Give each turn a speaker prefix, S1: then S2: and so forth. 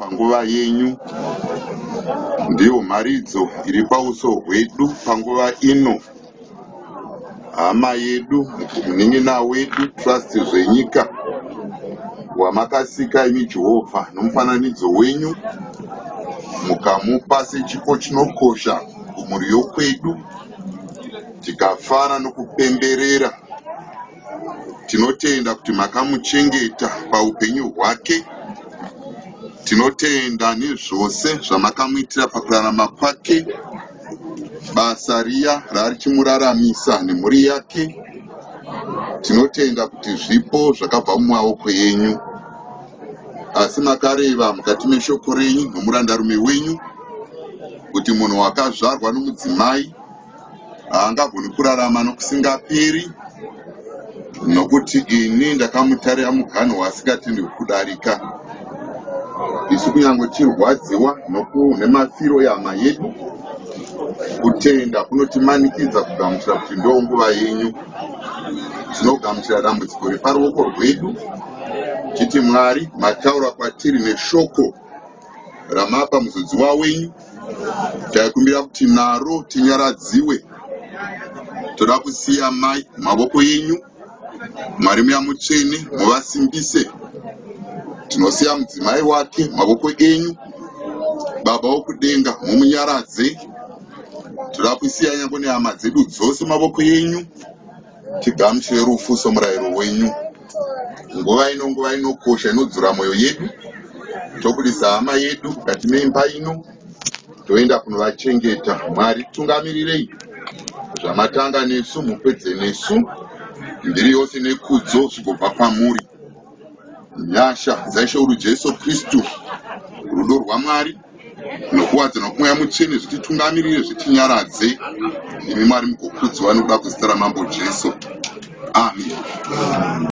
S1: panguva yenyu ndiyo mharidzo iri pauso hwedu panguva ino. Hama yedu, munin'ina wedu, trust zvenyika wamakasika imi Jehovha nomufananidzo wenyu mukamupa sechipo chinokosha kumuryo kwedu, tikafara nokupemberera. Tinotenda kuti makamuchengeta paupenyu hwake. Tinotenda nezvose zvamakamuitira pakurarama kwake, basa riya raari chimuraramisa nemhuri yake. Tinotenda kuti zvipo zvakabva mumaoko yenyu, asi makareva mukati meshoko renyu nomurandarume wenyu kuti munhu wakazvarwa nomudzimai haangagoni kurarama nokusingaperi, nokuti ini ndakamutarira muganhu wasingatendi kudarika. Isu kunyange tirwadziwa nemafiro yehama yedu, kutenda kunotimanikidza kugamuchira kuti ndo nguva yenyu. Tinogamuchira dambudziko reparuoko rwedu, chiti Mwari mataura kwatiri neshoko ramapa muzodziwa wenyu. Taikumbira kuti naro tinyaradziwe. Toda kusiya mai mavoko yenyu, Mwari muya mutsvene muvasimbise. Tinosiya mudzimai wake mavoko enyu, Baba wokudenga mumunyaradze. Toda kusiya nyange nehama dzedu dzose mavoko yenyu, tigamuchire rufu somurayiro wenyu. Nguva ino nguva inokosha inodzura mwoyo yedu. Tobudisa hama yedu mukati meimba ino, toenda kunovachengeta. Mwari tungamirirei zvamatanga nesu, mupedze nesu. Mbiri yose nekudzo zvigobva kwamuri. Nyasha dzaishouru Jesu Kristu, rudo rwaMwari nokuwadzana kwomweya mutsvene zvititungamirire, zvitinyaradze. Imi Mwari mugokudzwa nokuda kwezita ramambo Jesu. Amen.